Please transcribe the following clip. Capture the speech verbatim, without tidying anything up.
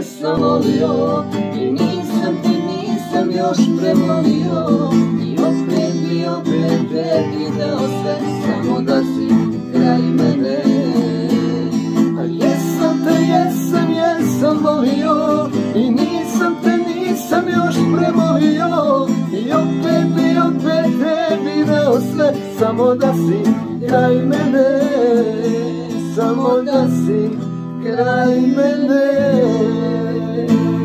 sam volio i nisam te, nisam još prevolio. I opet bi, opet tebi dao sve, samo da si kraj mene. A jesam te, jesam, jesam volio i nisam te, nisam još prevolio. I opet bi, opet tebi dao sve, samo da si kraj mene. Samo da si kraj mene.